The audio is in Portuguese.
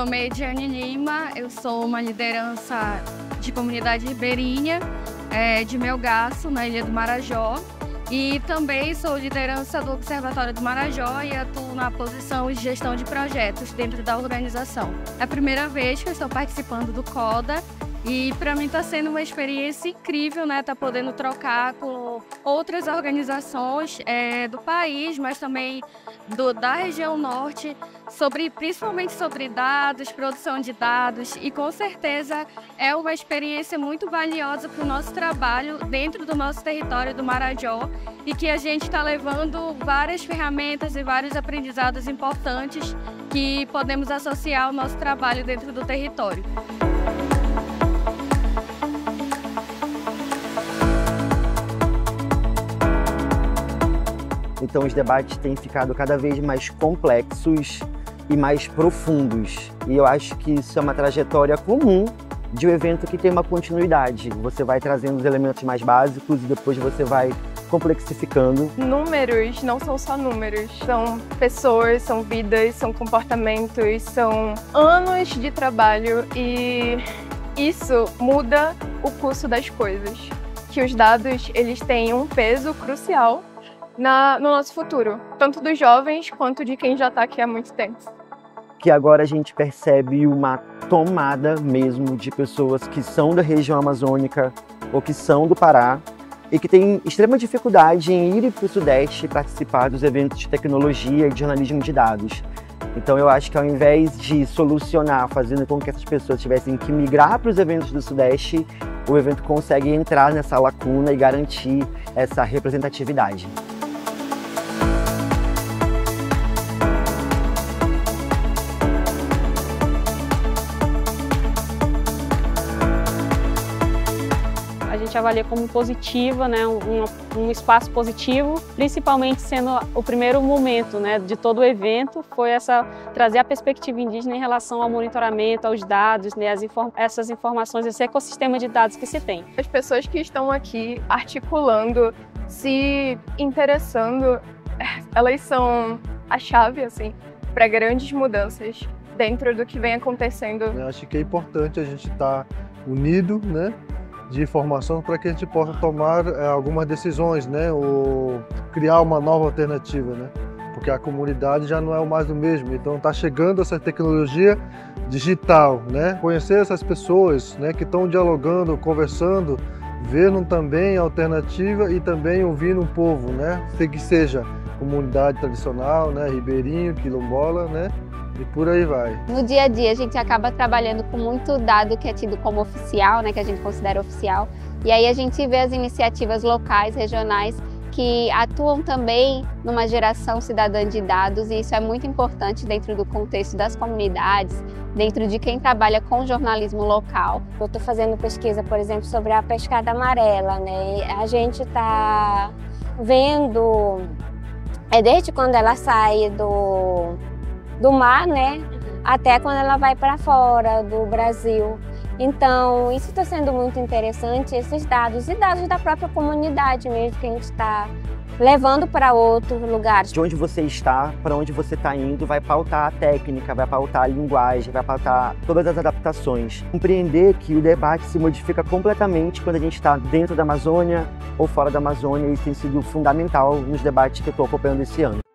nome é Ediane Lima, eu sou uma liderança de comunidade ribeirinha de Melgaço, na Ilha do Marajó. E também sou liderança do Observatório do Marajó e atuo na posição de gestão de projetos dentro da organização. É a primeira vez que eu estou participando do CODA e para mim está sendo uma experiência incrível, né? Tá podendo trocar com outras organizações do país, mas também da região norte, principalmente sobre dados, produção de dados, e com certeza é uma experiência muito valiosa para o nosso trabalho dentro do nosso território do Marajó e que a gente está levando várias ferramentas e vários aprendizados importantes que podemos associar ao nosso trabalho dentro do território. Então os debates têm ficado cada vez mais complexos e mais profundos. E eu acho que isso é uma trajetória comum de um evento que tem uma continuidade. Você vai trazendo os elementos mais básicos e depois você vai complexificando. Números não são só números, são pessoas, são vidas, são comportamentos, são anos de trabalho e isso muda o curso das coisas. Que os dados, eles têm um peso crucial no nosso futuro, tanto dos jovens quanto de quem já está aqui há muito tempo. Que agora a gente percebe uma tomada mesmo de pessoas que são da região amazônica ou que são do Pará e que têm extrema dificuldade em ir para o Sudeste participar dos eventos de tecnologia e de jornalismo de dados. Então eu acho que ao invés de solucionar, fazendo com que essas pessoas tivessem que migrar para os eventos do Sudeste, o evento consegue entrar nessa lacuna e garantir essa representatividade. A gente avalia como positiva, né, um espaço positivo, principalmente sendo o primeiro momento, né, de todo o evento, foi trazer a perspectiva indígena em relação ao monitoramento, aos dados, né, essas informações, esse ecossistema de dados que se tem. As pessoas que estão aqui articulando, se interessando, elas são a chave assim, para grandes mudanças dentro do que vem acontecendo. Eu acho que é importante a gente estar unido, né, de informação para que a gente possa tomar algumas decisões, né, ou criar uma nova alternativa, né, porque a comunidade já não é mais o mesmo. Então está chegando essa tecnologia digital, né, conhecer essas pessoas, né, que estão dialogando, conversando, vendo também a alternativa e também ouvindo o povo, né, que seja comunidade tradicional, né, ribeirinho, quilombola, né, e por aí vai. No dia a dia a gente acaba trabalhando com muito dado que é tido como oficial, né, que a gente considera oficial, e aí a gente vê as iniciativas locais, regionais, que atuam também numa geração cidadã de dados, e isso é muito importante dentro do contexto das comunidades, dentro de quem trabalha com jornalismo local. Eu estou fazendo pesquisa, por exemplo, sobre a pescada amarela, né? A gente está vendo, desde quando ela sai do mar, né, até quando ela vai para fora do Brasil. Então, isso está sendo muito interessante, esses dados e dados da própria comunidade mesmo, que a gente está levando para outros lugares. De onde você está, para onde você está indo, vai pautar a técnica, vai pautar a linguagem, vai pautar todas as adaptações. Compreender que o debate se modifica completamente quando a gente está dentro da Amazônia ou fora da Amazônia, e isso tem sido fundamental nos debates que eu estou acompanhando esse ano.